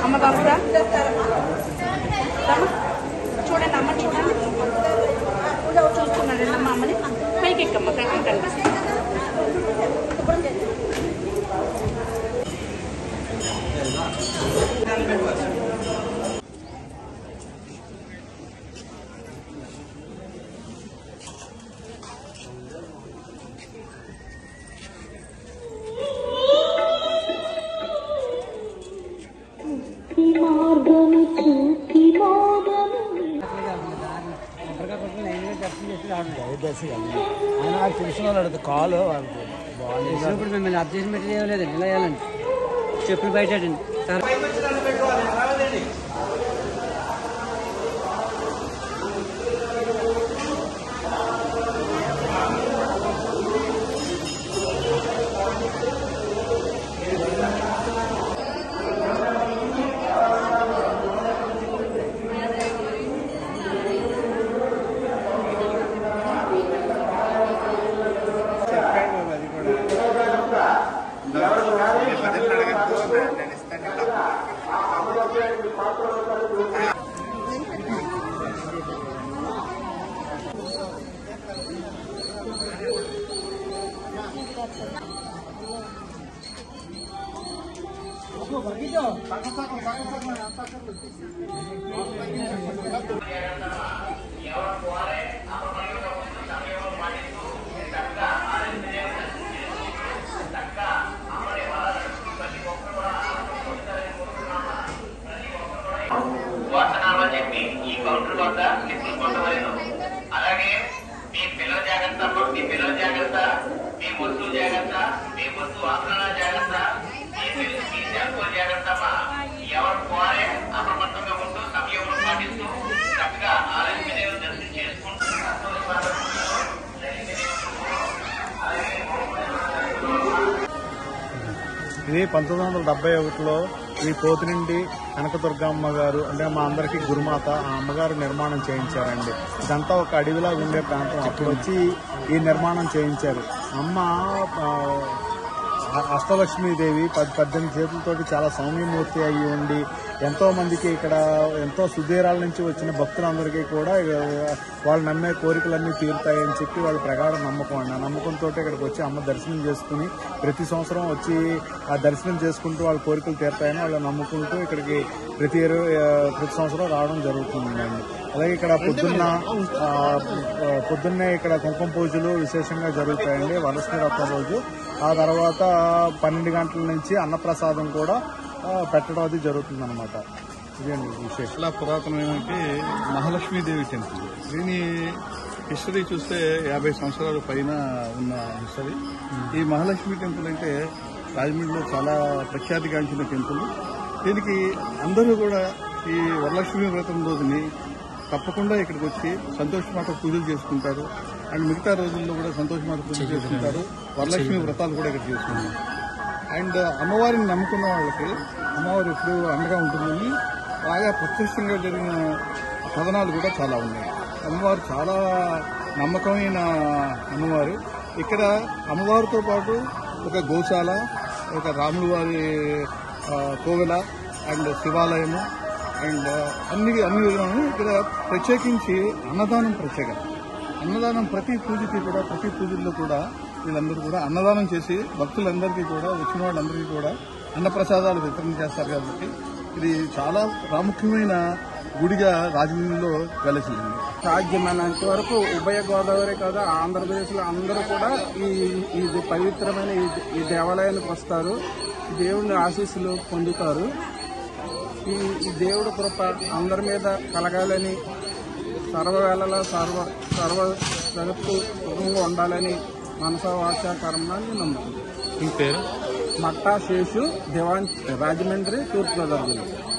అమ్మ వస్తా చూడండి, అమ్మ చూడండి, చూస్తున్నాడు అమ్మ. అమ్మని పైకి ఎక్కమ్మ కనిపిస్తుంది. ఆయన నాకు తెలిసిన వాళ్ళు అడుగుతుంది కాలు ఇప్పుడు మిమ్మల్ని అబ్జెక్షన్ మెటీరియల్ లేదండి, ఇలా వేయాలండి. చెప్పులు బయట సార్. వాసనాలు చెప్పి ఈ కౌంటర్ వద్ద లిస్టులు పొందవలేను. అలాగే మీ పిల్లల జాగ్రత్త, మీ పిల్లల జాగ్రత్త, మీ వస్తువు జాగ్రత్త, మీ వస్తువు ఆభరణ జాగ్రత్త, మీ శాంపుల్ జాగ్రత్త. ఎవరు పోరే అప్రమత్తంగా ఉంటూ సమయంలో పాటిస్తూ చక్కగా ఆలయం వినియోగం దర్శనం చేసుకుంటూ ఇది 1971లో ఈ పోతినిండి కనకదుర్గమ్మ గారు అంటే మా అందరికీ గురుమాత, ఆ అమ్మగారు నిర్మాణం చేయించారండి. ఇదంతా ఒక అడవిలా ఉండే ప్రాంతం. అప్పుడు వచ్చి ఈ నిర్మాణం చేయించారు. అమ్మ అష్టలక్ష్మీదేవి 18 చేతులతోటి చాలా సౌమ్యమూర్తి అయ్యి ఉండి ఎంతో మందికి ఇక్కడ ఎంతో సుదీరాల నుంచి వచ్చిన భక్తులందరికీ కూడా వాళ్ళు నమ్మే కోరికలన్నీ తీరుతాయని చెప్పి వాళ్ళ ప్రగాఢ నమ్మకం అండి. ఆ నమ్మకంతో ఇక్కడికి వచ్చి అమ్మ దర్శనం చేసుకుని ప్రతి సంవత్సరం వచ్చి ఆ దర్శనం చేసుకుంటూ వాళ్ళ కోరికలు తీరుతాయని వాళ్ళు నమ్ముకుంటూ ఇక్కడికి ప్రతి సంవత్సరం రావడం జరుగుతుందండి. అలాగే ఇక్కడ పొద్దున్నే ఇక్కడ కుంకుమ పూజలు విశేషంగా జరుగుతాయండి వరలక్ష్మి వ్రతం రోజు. ఆ తర్వాత 12 గంటల నుంచి అన్నప్రసాదం కూడా పెట్టడం అది జరుగుతుంది అనమాట. ఇదండి విశేషం. చాలా పురాతనమైన మహాలక్ష్మీదేవి టెంపుల్. దీని హిస్టరీ చూస్తే 50 సంవత్సరాల పైన ఉన్న హిస్టరీ. ఈ మహాలక్ష్మి టెంపుల్ అంటే రాజమండ్రిలో చాలా ప్రఖ్యాతిగాంచిన టెంపుల్. దీనికి అందరూ కూడా ఈ వరలక్ష్మి వ్రతం రోజుని తప్పకుండా ఇక్కడికి వచ్చి సంతోషమాత పూజలు చేసుకుంటారు. అండ్ మిగతా రోజుల్లో కూడా సంతోషమాత పూజలు చేసుకుంటారు. వరలక్ష్మి వ్రతాలు కూడా ఇక్కడ చేసుకుంటారు. అండ్ అమ్మవారిని నమ్ముకున్న వాళ్ళకి అమ్మవారు ఎప్పుడు అండగా ఉంటుందని బాగా ప్రత్యక్షంగా జరిగిన కథనాలు కూడా చాలా ఉన్నాయి. అమ్మవారు చాలా నమ్మకమైన అమ్మవారు. ఇక్కడ అమ్మవారితో పాటు ఒక గోశాల, ఒక రాముల వారి కోవెల అండ్ శివాలయము అండ్ అన్ని విధాలు ఇక్కడ ప్రత్యేకించి అన్నదానం ప్రత్యేకత. అన్నదానం ప్రతి పూజల్లో కూడా వీళ్ళందరూ కూడా అన్నదానం చేసి భక్తులందరికీ కూడా వచ్చిన వాళ్ళందరికీ కూడా అన్నప్రసాదాలు వితరణ చేస్తారు. కాబట్టి ఇది చాలా ప్రాముఖ్యమైన గుడిగా రాజమండ్రిలో వెలసింది. సాధ్యమైనంత వరకు ఉభయ గోదావరి కదా ఆంధ్రప్రదేశ్ లో అందరూ కూడా ఈ పవిత్రమైన ఈ దేవాలయానికి వస్తారు. దేవుని ఆశీస్సులు పొందుతారు. ఈ దేవుడి కృప అందరి మీద కలగాలని, సర్వవేళలా సర్వ జగత్తు సుఖంగా ఉండాలని మనసా వాచ కర్మాన్ని నమ్ముతుంది. పేరు మట్టా శేషు దివాన్, రాజమండ్రి, తూర్పుగోదావరి జిల్లా.